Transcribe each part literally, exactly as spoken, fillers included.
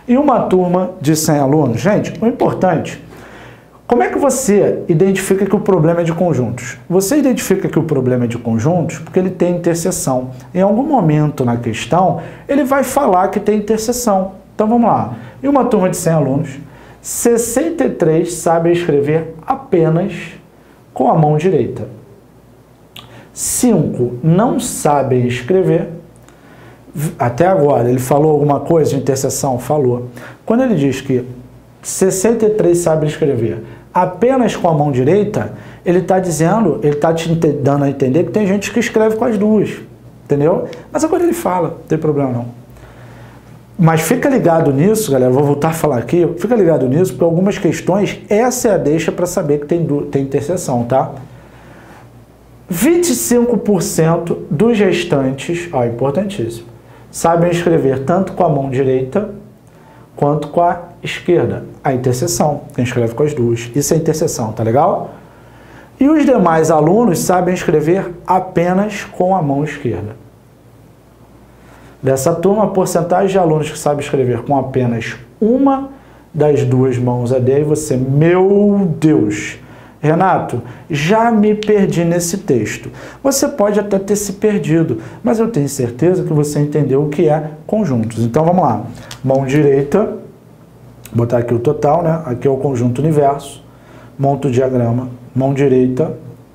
e uma turma de cem alunos. Gente, o importante, como é que você identifica que o problema é de conjuntos? Você identifica que o problema é de conjuntos porque ele tem interseção. Em algum momento na questão, ele vai falar que tem interseção. Então vamos lá. Em uma turma de cem alunos, sessenta e três sabem escrever apenas com a mão direita. cinco não sabem escrever. Até agora, ele falou alguma coisa de interseção? Falou. Quando ele diz que sessenta e três sabem escrever apenas com a mão direita, ele está dizendo, ele está te dando a entender que tem gente que escreve com as duas, entendeu? Mas agora ele fala, não tem problema não. Mas fica ligado nisso, galera, vou voltar a falar aqui, fica ligado nisso, porque algumas questões, essa é a deixa para saber que tem, tem interseção, tá? vinte e cinco por cento dos restantes, ó, importantíssimo, sabem escrever tanto com a mão direita quanto com a esquerda. A interseção, quem escreve com as duas. Isso é interseção, tá legal? E os demais alunos sabem escrever apenas com a mão esquerda. Dessa turma, a porcentagem de alunos que sabem escrever com apenas uma das duas mãos é D. E você, meu Deus, Renato, já me perdi nesse texto. Você pode até ter se perdido, mas eu tenho certeza que você entendeu o que é conjuntos. Então vamos lá. Mão direita, vou botar aqui o total, né? Aqui é o conjunto universo. Monta o diagrama. Mão direita,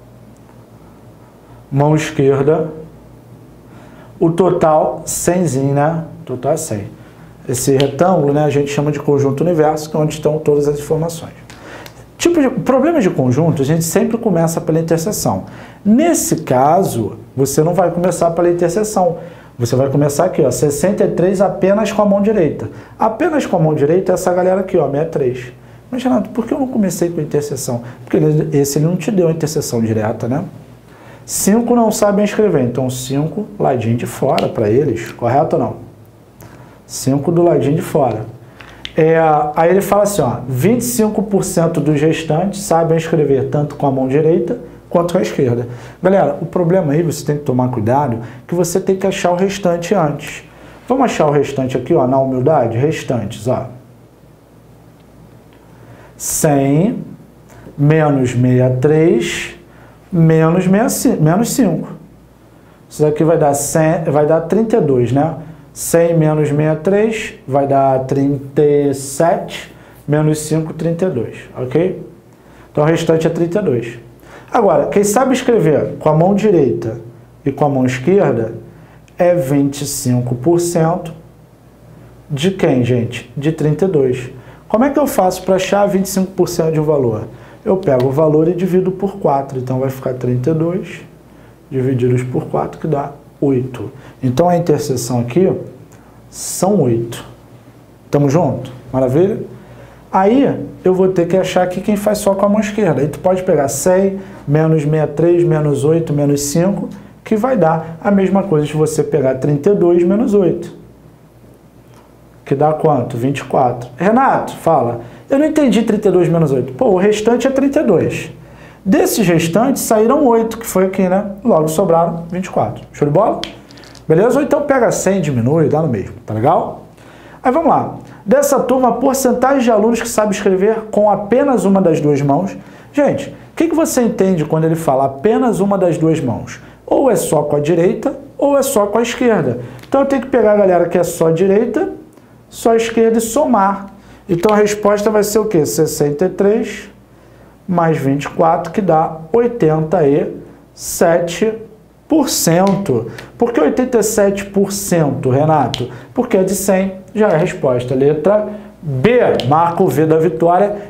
mão esquerda. O total, cenzinho, né? Total é cem. Esse retângulo, né, a gente chama de conjunto universo, que é onde estão todas as informações. Tipo de problema de conjunto, a gente sempre começa pela interseção. Nesse caso, você não vai começar pela interseção. Você vai começar aqui, ó, sessenta e três apenas com a mão direita. Apenas com a mão direita é essa galera aqui, ó, sessenta e três. Mas, Renato, por que eu não comecei com a interseção? Porque ele, esse ele não te deu a interseção direta, né? cinco não sabem escrever, então cinco ladinho de fora para eles, correto ou não? cinco do ladinho de fora. É, aí ele fala assim, ó, vinte e cinco por cento dos restantes sabem escrever tanto com a mão direita quanto com a esquerda. Galera, o problema aí, você tem que tomar cuidado, que você tem que achar o restante antes. Vamos achar o restante aqui, ó, na humildade? Restantes, ó. cem menos sessenta e três menos, menos cinco. Isso daqui vai dar, cem, vai dar trinta e dois, né? cem menos sessenta e três vai dar trinta e sete, menos cinco, trinta e dois, ok? Então o restante é trinta e dois. Agora, quem sabe escrever com a mão direita e com a mão esquerda é vinte e cinco por cento de quem, gente? De trinta e dois. Como é que eu faço para achar vinte e cinco por cento de um valor? Eu pego o valor e divido por quatro, então vai ficar trinta e dois divididos por quatro, que dá oito. Então a interseção aqui são oito. Tamo junto? Maravilha? Aí eu vou ter que achar aqui quem faz só com a mão esquerda. Aí tu pode pegar cem, menos sessenta e três, menos oito, menos cinco, que vai dar a mesma coisa de você pegar trinta e dois menos oito. Que dá quanto? vinte e quatro. Renato, fala, eu não entendi trinta e dois menos oito. Pô, o restante é trinta e dois. Desses restantes saíram oito, que foi aqui, né? Logo sobraram vinte e quatro. Show de bola? Beleza? Ou então pega cem e diminui, dá no mesmo. Tá legal? Aí vamos lá. Dessa turma, a porcentagem de alunos que sabe escrever com apenas uma das duas mãos. Gente, o que, que você entende quando ele fala apenas uma das duas mãos? Ou é só com a direita, ou é só com a esquerda. Então eu tenho que pegar a galera que é só a direita, só a esquerda e somar. Então a resposta vai ser o quê? sessenta e três mais vinte e quatro, que dá oitenta e sete por cento. Por que oitenta e sete por cento, Renato? Porque é de cem, já é a resposta. Letra B, marca o V da vitória.